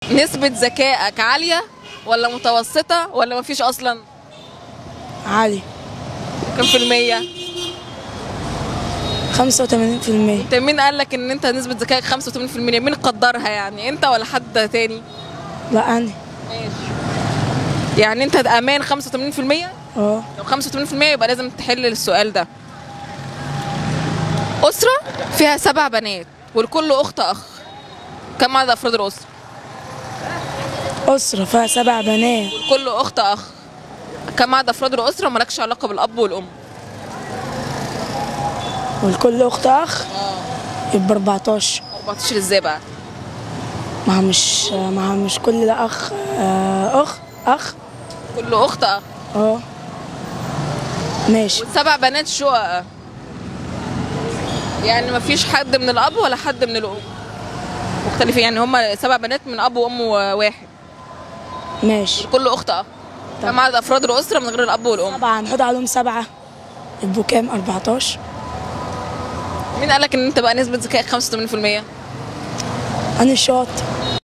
نسبة ذكائك عالية ولا متوسطة ولا مفيش أصلا؟ عالي. كم في المية؟ 85%. انت مين قال لك ان انت نسبة ذكائك 85%؟ مين قدرها يعني، انت ولا حد تاني؟ لا أنا. ماشي. يعني انت امان 85%؟ اه. لو 85% يبقى لازم تحل السؤال ده. أسرة فيها 7 بنات والكل أخت أخ، كم عدد أفراد الأسرة؟ أسرة فيها 7 بنات والكل أخت أخ، كم عدد أفراد الأسرة ومالكش علاقة بالأب والأم؟ والكل أخت أخ يبقى 14. 14 ازاي بقى؟ ما مش كل ده أخ. أخ. كل أخت أخ. اه. ماشي. والسبع بنات شقق، يعني مفيش حد من الأب ولا حد من الأم، مختلفين، يعني هما 7 بنات من أب وأم واحد. ماشي. كل أخت أخ. كم عدد أفراد الأسرة من غير الأب والأم؟ 7 هنحط عليهم 7 يبقوا كام؟ 14. مين قالك إن أنت بقى نسبة ذكائك 85%؟ أنا الشاطر.